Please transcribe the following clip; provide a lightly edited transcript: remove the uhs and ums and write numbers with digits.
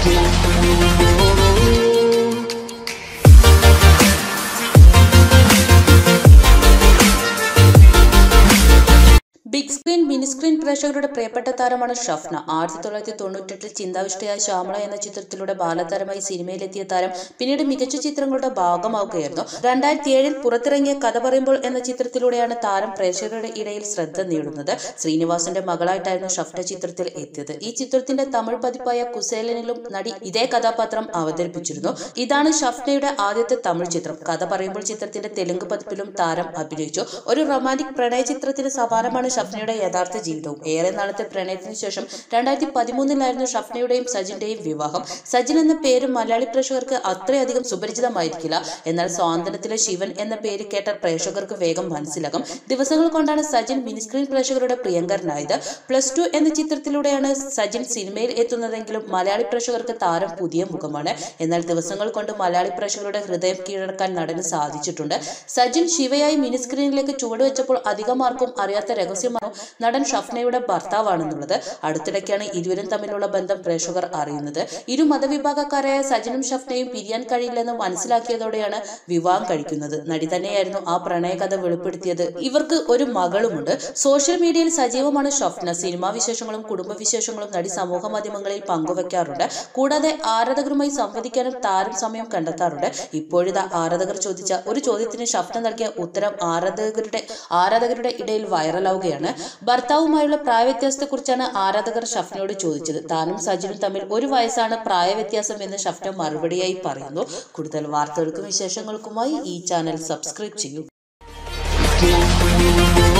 Big screen mini screen പ്രേക്ഷകരുടെ പ്രിയപ്പെട്ട താരമാണ് ഷഫ്ന. 1998 ചിന്താവിഷ്ടയായ ശ്യാമള എന്ന ചിത്രത്തിലൂടെ ബാലതാരമായി സിനിമയിലെത്തിയ താരം പിന്നീട് മികച്ച ചിത്രങ്ങളുടെ ഭാഗമാവുകയായിരുന്നു. 2007 പുറത്തിറങ്ങിയ കഥ പറയുമ്പോൾ എന്ന ചിത്രത്തിലൂടെയാണ് താരം പ്രേക്ഷകരുടെ ഇടയിൽ ശ്രദ്ധ നേടുന്നത്. ശ്രീനിവാസന്റെ മകളായിട്ടായിരുന്നു ഷഫ്ന ചിത്രത്തിൽ എത്തിയത്. ഈ ചിത്രത്തിന്റെ തമിഴ് പതിപ്പായ കുസേലനിലും നടി ഇതേ കഥാപാത്രം അവതരിപ്പിച്ചിരുന്നു. ഇതാണ് ഷഫ്നയുടെ ആദ്യത്തെ തമിഴ് ചിത്രം. കഥ പറയുമ്പോൾ ചിത്രത്തിന്റെ തെലുങ്ക് പതിപ്പിലും താരം അഭിനയിച്ചു. ഒരു റൊമാന്റിക് പ്രണയ ചിത്രത്തിന് സമാനമാണ് ഷഫ്നയുടെ യഥാർത്ഥ ജീവിതവും. ഏറെ നാളത്തെ പ്രണയത്തിന് ശേഷം 2013 ഷഫ്നയുടെയും സജിന്റെയും വിവാഹം. സജിൻ എന്ന പേര് മലയാളി പ്രേക്ഷകർക്ക് അത്രയധികം സുപരിചിതമായിരിക്കില്ല. എന്നാൽ സ്വാന്തനത്തിലെ ശിവൻ എന്ന പേര് കേട്ട പ്രേക്ഷകർക്ക് വേഗം മനസ്സിലാകും. ദിവസങ്ങൾ കൊണ്ടാണ് സജിൻ മിനിസ്ക്രീൻ പ്രേക്ഷകരുടെ പ്രിയങ്കരനായത്. +2 എന്ന ചിത്രത്തിലൂടെയാണ് സജിൻ സിനിമയിൽ എത്തുന്നതെങ്കിലും മലയാളി പ്രേക്ഷകർക്ക് താരം പുതിയ മുഖമാണ്. എന്നാൽ ദിവസങ്ങൾ കൊണ്ട് മലയാളി പ്രേക്ഷകരുടെ ഹൃദയം കീഴടക്കാൻ നടന് സാധിച്ചിട്ടുണ്ട്. സജിൻ ശിവയായി മിനിസ്ക്രീനിലേക്ക് ചുവടുവെച്ചപ്പോൾ അധികമാർക്കും അറിയാത്ത രഹസ്യമാണ് നടൻ ഷഫ്നയുടെ ഭർത്താവാണെന്നുള്ളത്. അടുത്തിടയ്ക്കാണ് ഇരുവരും തമ്മിലുള്ള ബന്ധം പ്രേക്ഷകർ അറിയുന്നത്. ഇരു മതവിഭാഗക്കാരായ സജിനും ഷഫ്നയും പിരിയാൻ കഴിയില്ലെന്ന് മനസ്സിലാക്കിയതോടെയാണ് വിവാഹം കഴിക്കുന്നത്. നടി തന്നെയായിരുന്നു ആ പ്രണയകഥ വെളിപ്പെടുത്തിയത്. ഇവർക്ക് ഒരു മകളുമുണ്ട്. സോഷ്യൽ മീഡിയയിൽ സജീവമാണ് ഷഫ്ന. സിനിമാ വിശേഷങ്ങളും കുടുംബവിശേഷങ്ങളും നടി സമൂഹ മാധ്യമങ്ങളിൽ പങ്കുവെക്കാറുണ്ട്. കൂടാതെ ആരാധകരുമായി സംവദിക്കാനും താരം സമയം കണ്ടെത്താറുണ്ട്. ഇപ്പോഴിതാ ആരാധകർ ചോദിച്ച ഒരു ചോദ്യത്തിന് ഷഫ്ന നൽകിയ ഉത്തരം ആരാധകരുടെ ഇടയിൽ വൈറലാവുകയാണ്. ഭർത്താവുമായുള്ള പ്രായവ്യത്യാസത്തെക്കുറിച്ചാണ് ആരാധകർ ഷഫ്നയോട് ചോദിച്ചത്. താനും സജിനും തമ്മിൽ 1 വയസ്സാണ് പ്രായവ്യത്യാസം എന്ന് ഷഫ്ന മറുപടിയായി പറയുന്നു. കൂടുതൽ വാർത്തകൾക്കും വിശേഷങ്ങൾക്കുമായി ഈ ചാനൽ സബ്സ്ക്രൈബ് ചെയ്യൂ.